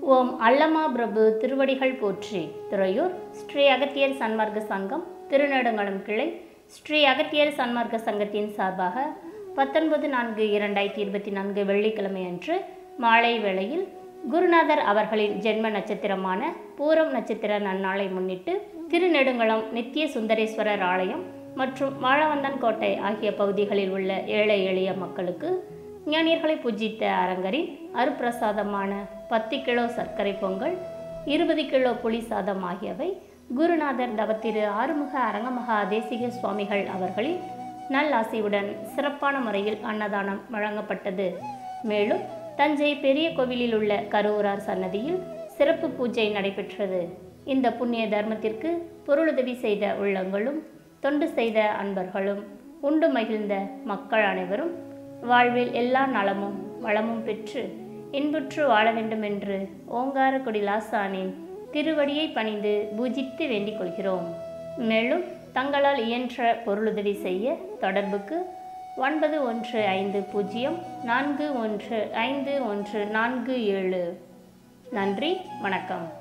ஓம் அல்லமா பிரபு திருவடிகள் போற்றி. துறையூர் ஸ்ரீ அகத்தியர் சன்மார்க்க சங்கம் திருநெடுங்குளம் கிளை ஸ்ரீ அகத்தியர் சன்மார்க்க சங்கத்தின் சார்பாக 19/4/2024 வெள்ளிக்கிழமை அன்று மாலை வேளையில் குருநாதர் அவர்களின் ஜென்ம நட்சத்திரமான பூரம் நட்சத்திர நன்னாளை முன்னிட்டு திருநெடுங்குளம் நித்திய சுந்தரேஸ்வரர் ஆலயம் மற்றும் வாழவந்தான் கோட்டை ஆகிய பகுதிகளில் உள்ள ஏழை எளிய மக்களுக்கு ஞானியர்களை பூஜித்த அரங்கரின் அருப்பிரசாதமான 10 கிலோ சர்க்கரை பொங்கல், 20 கிலோ புளி சாதம் ஆகியவை குருநாதர் தவத்திரு ஆறுமுக அரங்கமகா தேசிக சுவாமிகள் அவர்களின் நல்லாசியுடன் சிறப்பான முறையில் அன்னதானம் வழங்கப்பட்டது. மேலும் தஞ்சை பெரிய கோவிலில் உள்ள கருவூரார் சன்னதியில் சிறப்பு பூஜை நடைபெற்றது. இந்த புண்ணிய தர்மத்திற்கு பொருளுதவி செய்த உள்ளங்களும் தொண்டு செய்த அன்பர்களும் உண்டு மகிழ்ந்த மக்கள் அனைவரும் வாழ்வில் எல்லா நலமும் வளமும் பெற்று இன்புற்று வாழ வேண்டும் என்று ஓங்காரக்குடி லாசானின் திருவடியை பணிந்து பூஜித்து வேண்டிக் கொள்கிறோம். மேலும் தங்களால் இயன்ற பொருளுதவி செய்ய தொடர்புக்கு 9150415147. நன்றி, வணக்கம்.